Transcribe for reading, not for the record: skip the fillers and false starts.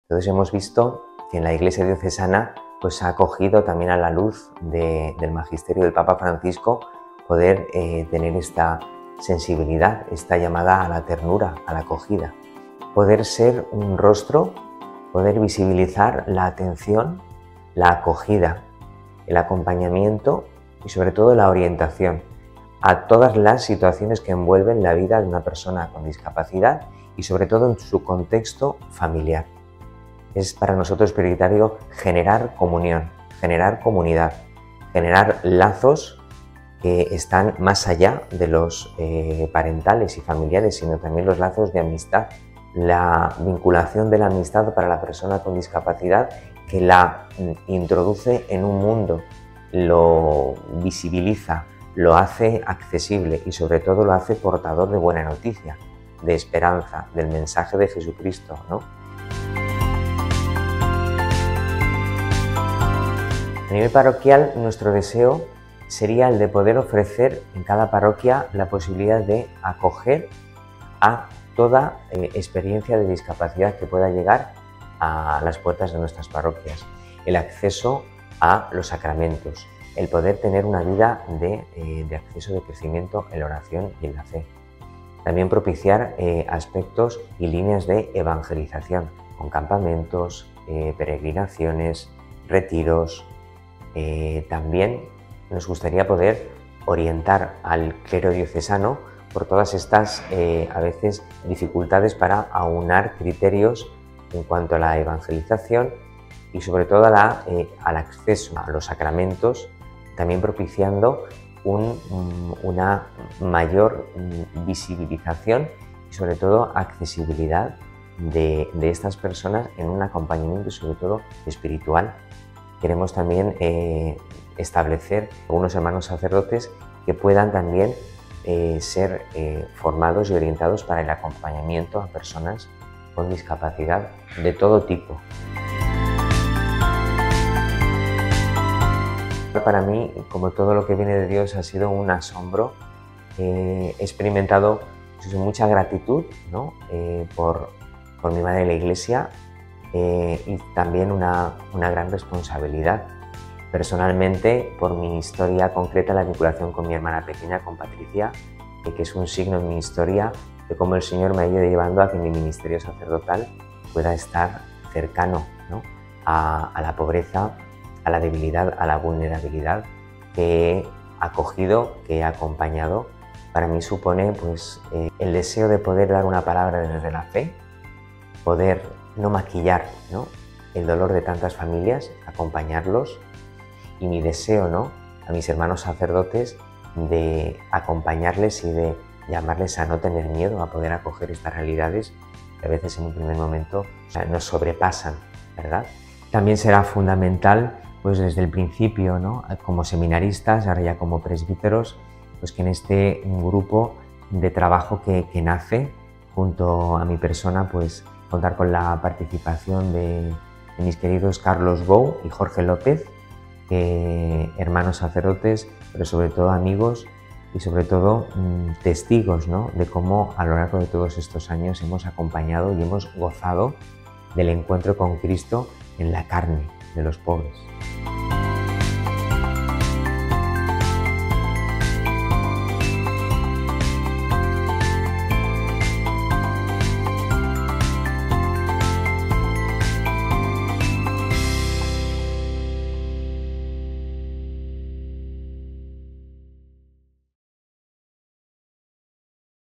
Entonces hemos visto que en la Iglesia diocesana pues ha acogido también a la luz del magisterio del Papa Francisco poder tener esta sensibilidad, esta llamada a la ternura, a la acogida, poder ser un rostro, poder visibilizar la atención, la acogida, el acompañamiento y sobre todo la orientación a todas las situaciones que envuelven la vida de una persona con discapacidad y sobre todo en su contexto familiar. Es para nosotros prioritario generar comunión, generar comunidad, generar lazos que están más allá de los parentales y familiares, sino también los lazos de amistad. La vinculación de la amistad para la persona con discapacidad que la introduce en un mundo, lo visibiliza, lo hace accesible y sobre todo lo hace portador de buena noticia, de esperanza, del mensaje de Jesucristo, ¿no? A nivel parroquial, nuestro deseo sería el de poder ofrecer en cada parroquia la posibilidad de acoger a toda experiencia de discapacidad que pueda llegar a las puertas de nuestras parroquias, el acceso a los sacramentos, el poder tener una vida de acceso de crecimiento en la oración y en la fe. También propiciar aspectos y líneas de evangelización, con campamentos, peregrinaciones, retiros. También nos gustaría poder orientar al clero diocesano por todas estas, a veces, dificultades para aunar criterios en cuanto a la evangelización y sobre todo al acceso a los sacramentos, también propiciando una mayor visibilización y sobre todo accesibilidad de estas personas en un acompañamiento y sobre todo espiritual. Queremos también establecer algunos hermanos sacerdotes que puedan también ser formados y orientados para el acompañamiento a personas con discapacidad de todo tipo. Para mí, como todo lo que viene de Dios, ha sido un asombro. He experimentado mucha gratitud, ¿no? por mi madre en la Iglesia y también una gran responsabilidad. Personalmente, por mi historia concreta, la vinculación con mi hermana pequeña, con Patricia, que es un signo en mi historia de cómo el Señor me ha ido llevando a que mi ministerio sacerdotal pueda estar cercano, ¿no? a la pobreza, a la debilidad, a la vulnerabilidad que he acogido, que he acompañado. Para mí supone pues, el deseo de poder dar una palabra desde la fe, poder no maquillar, ¿no? el dolor de tantas familias, acompañarlos, y mi deseo, ¿no? a mis hermanos sacerdotes de acompañarles y de llamarles a no tener miedo, a poder acoger estas realidades que a veces en un primer momento nos sobrepasan, ¿verdad? También será fundamental pues desde el principio, ¿no? como seminaristas, ahora ya como presbíteros, pues que en este grupo de trabajo que nace junto a mi persona, pues contar con la participación de mis queridos Carlos Bou y Jorge López, hermanos sacerdotes, pero sobre todo amigos y sobre todo testigos, ¿no? de cómo a lo largo de todos estos años hemos acompañado y hemos gozado del encuentro con Cristo en la carne de los pobres.